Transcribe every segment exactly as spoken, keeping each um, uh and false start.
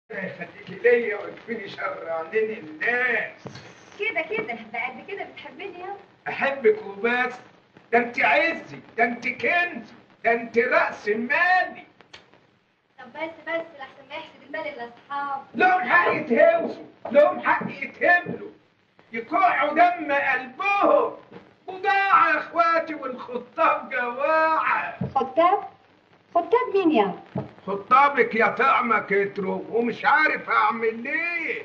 خليكي ليا ويكفيني شر عنين الناس. كده كده بقى قد كده بتحبني يا احبك وبس. ده انت عزي، ده انت كنزي، ده انت راس مالي. طب بس بس لحسن ما يحسد المال الاصحاب. لهم حق يتهوسوا، لهم حق يتهملوا، يقعوا دم قلبهم. وضاع يا اخواتي والخطاب جواعه. خطاب؟ خطاب مين يا؟ خطابك يا طعمه كتروا ومش عارف اعمل ايه.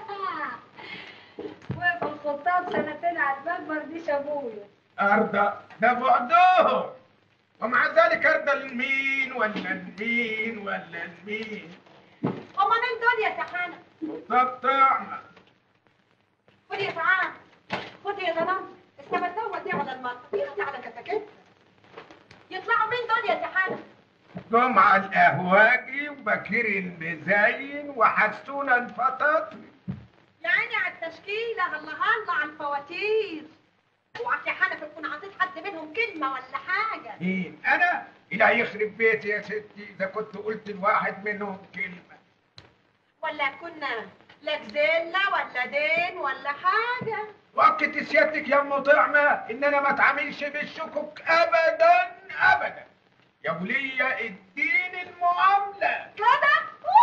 وقف الخطاب سنتين على الباب مرضيش ابويا. ارضى ده بعدهم، ومع ذلك ارضى لمين ولا لمين ولا لمين. هما مين دول يا سحانه؟ خطاب طعمه. خد يا سعاد، خد يا ضنان، استمتعوا دي على المطبخ ياخدي على كتاكيت. يطلعوا مين دول يا سحانه؟ جمعة القهواجي وبكير المزين وحسونا الفطاطري. يا عيني على التشكيله، هلا هلا على الفواتير. اوعك يا حنفي تكون عطيت حد منهم كلمه ولا حاجه. مين انا؟ الى يخرب بيتي يا ستي اذا كنت قلت لواحد منهم كلمه. ولا كنا لا جزيله ولا دين ولا حاجه. وقت سيادتك يا ام طعمه ان انا ما اتعاملش بالشكوك ابدا ابدا. يا وليه الدين المعامله كده؟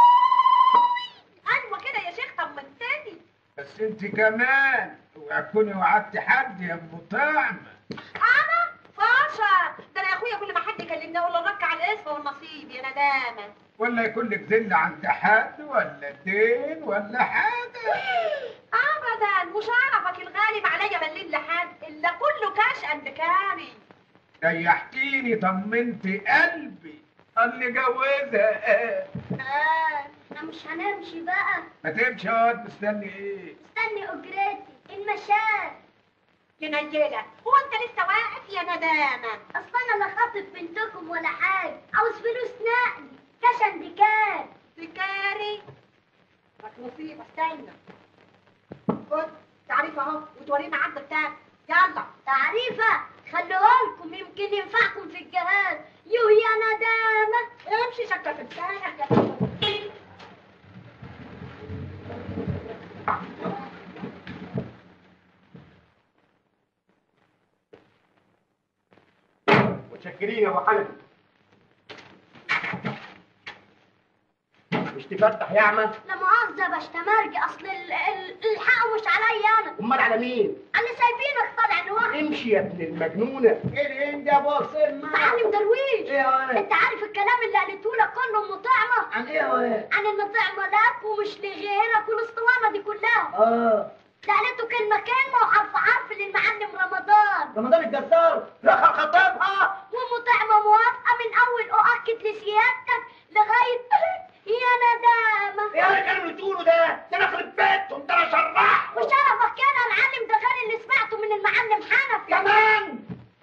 ايوه كده يا شيخ، طمنتني. بس انت كمان اوعي تكوني وعدتي حد يا ام طعمه. انا فاشا ده، انا يا اخويا كل ما حد يكلمني اقول له رك على الاسم والنصيب يا ندامه. ولا يكون لك ذل عند حد ولا دين ولا حاجه. ابدا، مش هعرفك الغالب عليا مليل لحد الا كله كاش اند كاري. ريحتيني طمنتي قلبي. اللي جوزها اه اه احنا مش هنمشي بقى. ما تمشي اقعد مستني ايه؟ استني اجرتي المشاة. ينيلك، هو انت لسه واقف يا ندامه؟ اصل انا لا خاطب بنتكم ولا حاجه، عاوز فلوس نقل كشن ديكار. ديكاري؟ لك نصيبه، استنى. خد تعريف اهو وتورينا عرض بتاعك. يلا تعريفه، خلوها لكم يمكن ينفعكم في الجهاز. يو يا ندامه، امشي شكلك بتاعك يا متشكرين يا ابو حنفي. مش تفتح يا عم؟ لا مؤاخذة يا باشتمرجي، اصل ال- ال- الحق مش عليا انا. امال على مين؟ انا سايبينك طالع لوحدك. امشي يا ابن المجنونه. ايه انت يا ابو سلمى؟ معلم درويش، ايه يا ولد؟ انت عارف الكلام اللي قالته لك كله ام طعمه؟ عن ايه يا ولد؟ عن ان طعمه لك ومش لغيرك والاسطوانه دي كلها. اه ده قالته كلمه كلمه وحرف حرف للمعلم رمضان. رمضان الجزار رخر خطابها. وام طعمه موافقه من اول اؤكد لسيادتك لغايه يا ندامه. ايه اللي كانوا بتقولوا ده؟ ده انا خرب بيتهم، ده انا شرحهم. وشرفك كده يا معلم، ده غير اللي سمعته من المعلم حنفي كمان.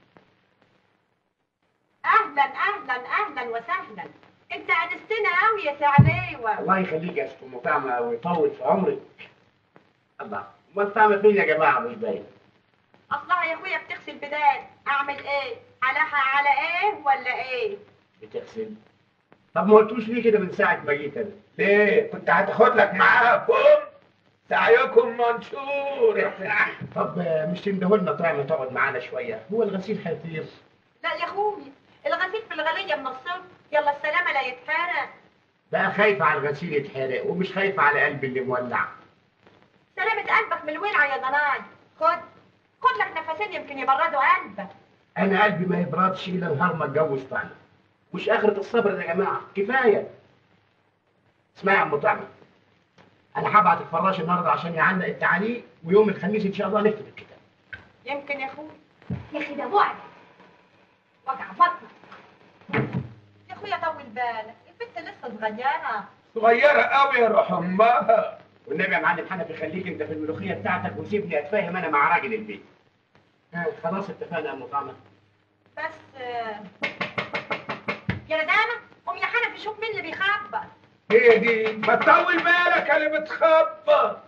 اهلا اهلا اهلا وسهلا. انت انستنا قوي يا سعديوه. الله يخليك يا ست ام طعمه ويطول في عمرك. الله، امال طعمه فين يا جماعه مش باين؟ اصلها يا اخويا بتغسل بدال، اعمل ايه؟ علىها على ايه ولا ايه؟ بتغسل؟ طب ما قلتوش ليه كده من ساعه ما جيت انا؟ ليه؟ كنت هتاخد لك معاها بوم؟ سعيكم منشور. طب مش تندهوا لنا طعمه تقعد معانا شويه؟ هو الغسيل هيطير. لا يا اخويا، الغسيل في الغليه من الصبح، يلا السلامه لا يتحرق. بقى خايفه على الغسيل يتحرق ومش خايفه على قلبي اللي مولع. سلامه قلبك من الولعه يا ضناي. خد خد لك نفسين يمكن يبردوا قلبك. انا قلبي ما يبردش الا نهار ما اتجوز طعمه. مش اخرة الصبر يا جماعه، كفايه. اسمعي يا ام طعمه، انا هبعت الفراش النهارده عشان يعلق التعليق، ويوم الخميس ان شاء الله نكتب الكتاب. يمكن يا اخويا. يا اخي ده بعد وجع بطنك. يا اخويا طول بالك، البنت لسه صغيره. صغيره قوي يا روح امها. والنبي يا معلم حنفي خليك انت في الملوخيه بتاعتك وسيبني اتفاهم انا مع راجل البيت. ها خلاص اتفقنا يا ام طعمه. بس يا ندامه قوم يا حنفي شوف مين اللي بيخبط. ايه دي؟ ما تطول بالك يا اللي بتخبط.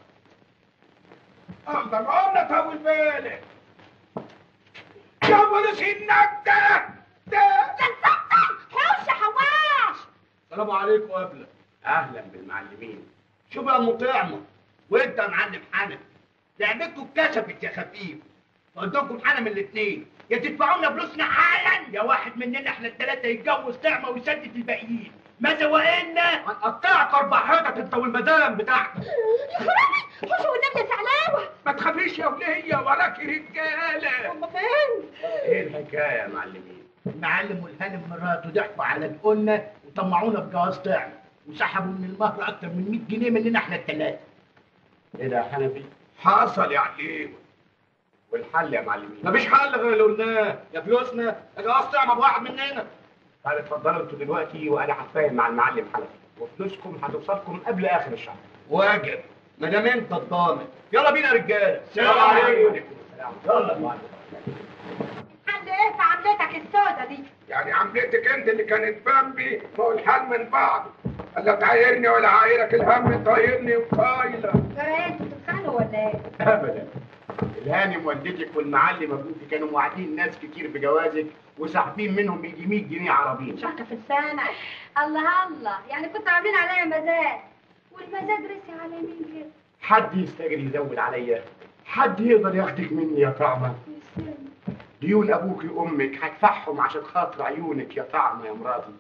اقدر قلنا طول بالك. يا بوليس انك ده ده تنفتح حوش يا حواش. السلام عليكم يا ابله. اهلا بالمعلمين. شوف يا ام طعمه وانت يا معلم حنفي، لعبتكم اتكشفت يا خفيف. قدامكم حاجه من الاثنين، يا تدفعوا لنا فلوسنا حالا يا واحد مننا احنا الثلاثه يتجوز طعمه ويسدد الباقيين، ماذا وإنا هنقطعك اربع حتت انت والمدام بتاعتك. يا خرابي حشو والنبي سعلاوه. ما تخافيش يا وليه، وراكي رجاله. هم فين؟ ايه الحكايه يا معلمين؟ المعلم والهانم مراته ضحكوا على دقولنا وطمعونا بجواز طعم وسحبوا من المهر اكتر من مية جنيه مننا احنا الثلاثه. ايه ده يا حنفي؟ حصل يا عليم. والحل يا معلمين؟ مفيش حل غير اللي قلناه، يا فلوسنا يا جواز طعمه بواحد مننا. طيب اتفضلوا انتوا دلوقتي وانا هتفاهم مع المعلم حنفي، وفلوسكم هتوصلكم قبل اخر الشهر. واجب، ما دام انت الضامن. يلا بينا يا رجاله. السلام عليكم. السلام. يلا يا معلم. الحل ايه في عملتك السودة دي؟ يعني عملتك انت اللي كانت بامبي، ما هو الحال من بعض. لا تعايرني ولا عايرك، الهم طايرني وطايله. ترى انتوا بتتخانقوا ولا ايه؟ ابدا. الهانم والدتك والمعلم ابوكي كانوا موعدين ناس كتير بجوازك وساحبين منهم يجي مية جنيه عربين. شكة في لسانك. الله الله، يعني كنتوا عاملين عليا مزاد، والمزاد رسي على مين كده؟ حد يستجري يزود عليا؟ حد يقدر ياخدك مني يا طعمه؟ ديون ابوك وامك هدفعهم عشان خاطر عيونك يا طعمه يا مراتي.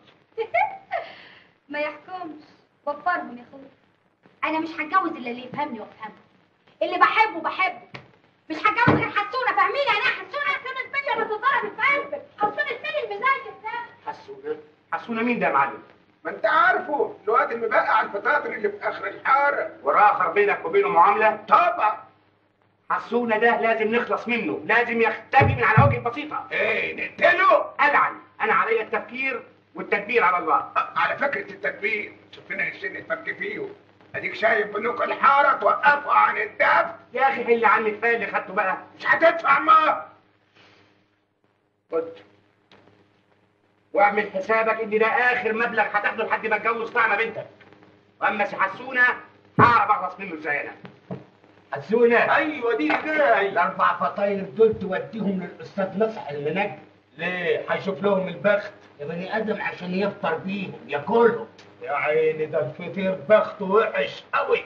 ما يحكمش، وفرهم يا اخويا. انا مش هتجوز الا اللي يفهمني وافهمه، اللي بحبه بحبه. مش هتجوز غير حسونه، فاهمين يعني ايه حسونه؟ حسونه الدنيا اللي تتضرب في قلبك، حسونه الدنيا المزاج ده. حسونه؟ حسونه مين ده يا معلم؟ ما انت عارفه الواد المبقع على الفطاطر اللي في اخر الحاره. وراخر بينك وبينه معامله؟ طبعا. حسونه ده لازم نخلص منه، لازم يختفي من على وجه البسيطه. ايه نقتله؟ ألعن، انا عليا التفكير والتدبير على الله. أه، على فكره التدبير، شوف لنا السن نفك فيه. اديك شايف بنوك الحاره توقفوا عن الدفع. يا اخي حل عني كفايه اللي خدته بقى. مش هتدفع ما. خد واعمل حسابك ان ده اخر مبلغ هتاخده لحد ما تجوز طعمه بنتك. واما سي حسونه هعرف اخلص منه ازاي انا. حسونه؟ ايوه دي جاي. الاربع فطاير دول توديهم للاستاذ نصح اللي نجم. ليه؟ هيشوف لهم البخت يا بني ادم عشان يفطر بيهم ياكلهم. يا عيني، ده الفطير بخته وحش قوي.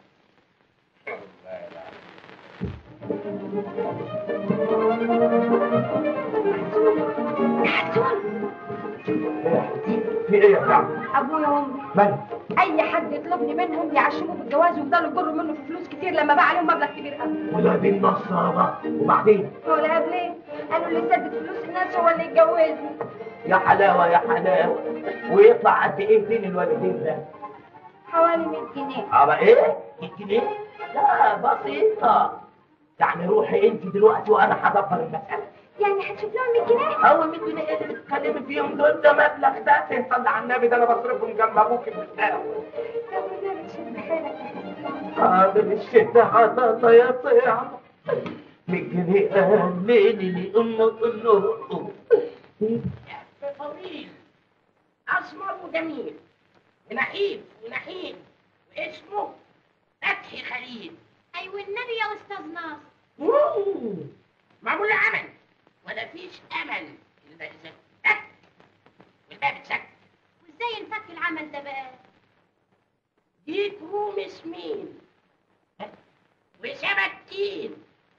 في ايه يا بتاع؟ ابويا وامي من؟ اي حد يطلبني منهم يعشموه بالجواز ويفضلوا يجروا منه في فلوس كتير لما بقى عليهم مبلغ كبير قوي. ولا دي النصابه. وبعدين؟ ولا قبل ايه؟ قالوا اللي يسدد فلوس الناس هو اللي يتجوزني. يا حلاوه يا حلاوه. ويطلع قد ايه دين الوالدين ده؟ حوالي مية جنيه. على ايه؟ مية جنيه؟ لا بسيطه. يعني روحي انت دلوقتي وانا هدبر المساله. يعني هتشوف لهم مية جنيه؟ اول مية جنيه ايه اللي بتتكلمي فيهم دول؟ ده مبلغ ده صلي على النبي، ده انا بصرفهم جنب ابوك بالساعه. طب والنبي شد حيلك يا حبيبي. حاضر الشده حاضر يا طيعه. مية جنيه قليلي لي امه امه. طويل اسمر وجميل ونحيف ونحيف واسمه فتحي خليل. ايوه النبي يا استاذ ناصر. أوه، معمول له عمل ولا فيش امل الا اذا اتفك والباب اتسك. وازاي نفك العمل ده بقى؟ ديك روم سمين وسبتين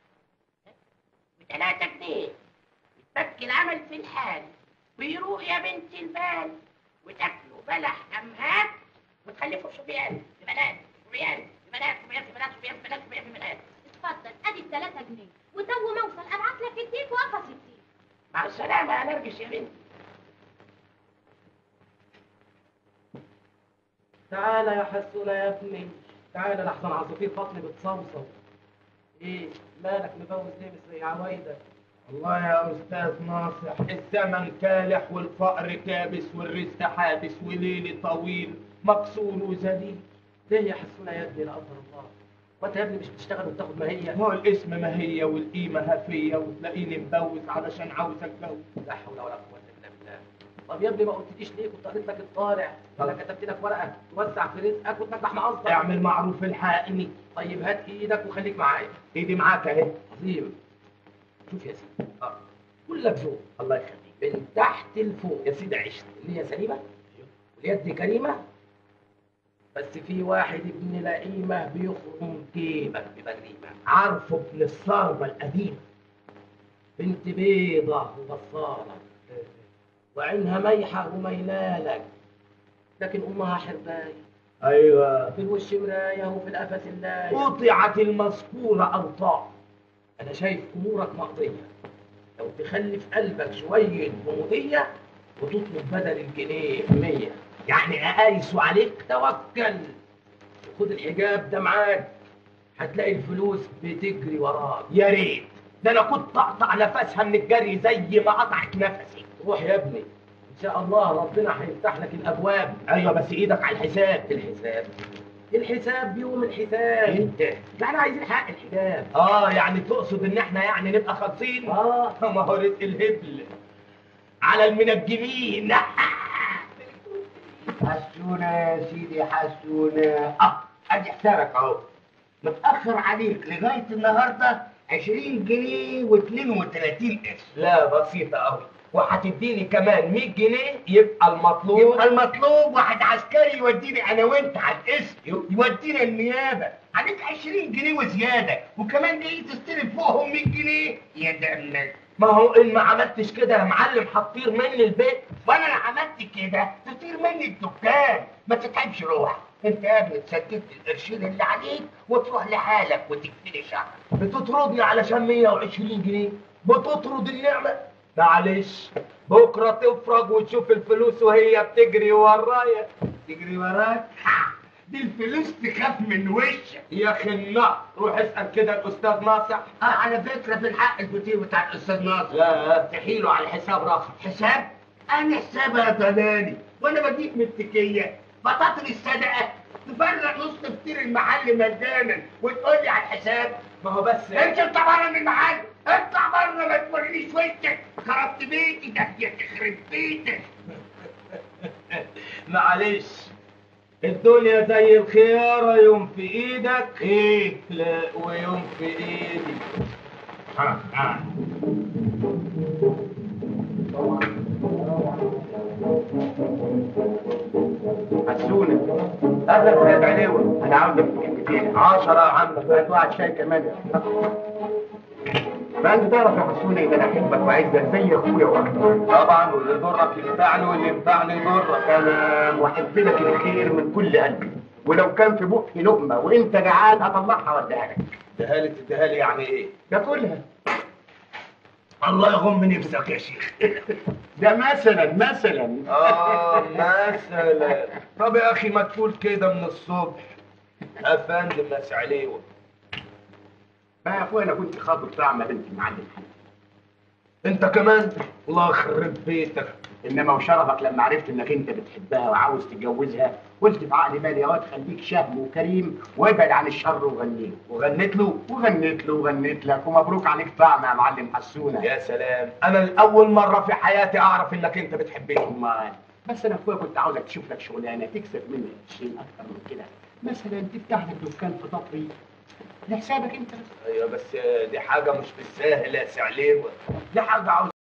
وثلاثة جنيه يتفك العمل في الحال ويروق يا بنت البال وتاكلوا بلح امهات وتخلفوا صبيان ببنات صبيان ببنات صبيان في بنات صبيان في بنات صبيان في بنات. اتفضل ادي الثلاثة جنيه، وتو ما اوصل ابعت لك الديك وقفص الديك. مع السلامة يا نرجس يا بنتي. تعالى يا حسونة يا ابني، تعالى لحسن عصافير بطني بتصوصو. ايه مالك مبوز ليه مش زي عوايدك؟ والله يا استاذ ناصح، الزمن كالح والفقر كابس والرزق حابس وليلي طويل مكسور وذليل. ليه يا حسونة يا ابني لا قدر الله؟ وانت يا ابني مش بتشتغل وبتاخد ماهية؟ هو الاسم ما هي والقيمه هفيه، وتلاقيني مبوز علشان عاوز اتجوز. لا حول ولا قوة الا بالله. طب يا ابني ما قلتليش ليه؟ كنت قريت لك الطالع، انا كتبت لك ورقة توسع في رزقك وتنجح مع قصدك. اعمل معروف الحقني. طيب هات ايدك وخليك معايا. ايدي معاك اهي. عظيم. شوف يا سيدي، اه كلك ذوق الله يخليك، من تحت لفوق يا سيدي عشت اللي هي سليمه واليد كريمه. بس في واحد ابن لئيمه بيخرم جيبك ببريمه، عارفه ابن الصارمه القديمه، بنت بيضه وبصاره وعينها ميحه وميلالك، لكن امها حربايه. ايوه، في الوش مرايه وفي القفس اللايه. قطعت المذكوره اوطاع. انا شايف امورك مقضيه، لو تخلي في قلبك شويه غموضيه وتطلب بدل الجنيه مية، يعني اقايسوا عليك. توكل خد الحجاب ده معاك، هتلاقي الفلوس بتجري وراك. يا ريت، ده انا كنت اقطع نفسها من الجري زي ما قطعت نفسي. روح يا ابني، ان شاء الله ربنا هيفتح لك الابواب. ايوه بس ايدك على الحساب. الحساب الحساب بيوم الحساب. انت يعني عايزين حق الحجاب. اه يعني تقصد ان احنا يعني نبقى خالصين؟ اه ما هو رزق الهبل على المنجمين. حسونة يا سيدي حسونة. اه ادي حسابك اهو، متأخر عليك لغاية النهاردة عشرين جنيه واثنين وثلاثين قرش. لا بسيطة قوي، وهتديني كمان مية جنيه يبقى المطلوب. يبقى المطلوب واحد عسكري يوديني انا وانت على القسم، يودينا النيابة. عليك عشرين جنيه وزيادة، وكمان جاي تستلم فوقهم مية جنيه يا دمك. ما هو ان ما عملتش كده يا معلم هتطير مني البيت. وانا لو عملت كده تطير مني الدكان. ما تتعبش روحك، انت يا ابني تسدد القرشين اللي عليك وتروح لحالك وتكفيني شهر. بتطردني علشان مية وعشرين جنيه؟ بتطرد النعمة؟ معلش، بكرة تفرج وتشوف الفلوس وهي بتجري ورايا. تجري وراك؟ دي الفلوس تخاف من وشك يا اخي النار، روح اسأل كده الأستاذ ناصح. اه على فكرة في الحق الفطير بتاع الأستاذ ناصر. لا تحيله على الحساب رقم. حساب؟ أنا حسابها يا ضلالي، وأنا بديك متكية بطاطا الصدقة تفرق نص فطير المحل مجانا وتقول لي على الحساب. ما هو بس انت اطلع بره من المحل، اطلع بره ما تورينيش وشك. خربت بيتي ده يا تخرب بيتك. معلش، الدنيا زي الخيارة، يوم في ايدك ايه؟ لا ويوم في ايدي. اه اه حسونة. اهلا سيد عليوة، انا عاوز افك كلمتين. عشرة يا عم. هات واحد شاي كمان. ما انت تعرف يا حسونة ان انا احبك وعزك زي اخويا واكتر. طبعا، واللي يضرك ينفعني واللي ينفعني يضرك. انا واحب لك الخير من كل قلبي، ولو كان في بقي لقمه وانت جعان هطلعها واديها لك. اديها لي تديها لي يعني ايه؟ تاكلها. الله يغم نفسك يا شيخ. ده مثلا مثلا. اه مثلا. طب يا اخي ما تقول كده من الصبح. افندم يا سعليوة. بقى يا اخويا انا كنت خاطب طعمه بنت المعلم حنفي. انت كمان؟ الله يخرب بيتك. انما وشرفك لما عرفت انك انت بتحبها وعاوز تتجوزها، قلت في عقلي بالي يا واد خليك شهم وكريم وابعد عن الشر وغني له. وغنيت له وغنيت له وغنيت لك، ومبروك عليك طعم يا معلم حسونه. يا سلام، انا الاول مره في حياتي اعرف انك انت بتحبني. امال بس انا اخويا كنت عاوزك تشوف لك شغلانه تكسب منها شيء اكتر من كده، مثلا تفتح لك دكان في تطري لحسابك انت. ايوه بس دي حاجه مش بالساهل يا سعليوة، دي حاجه عاوز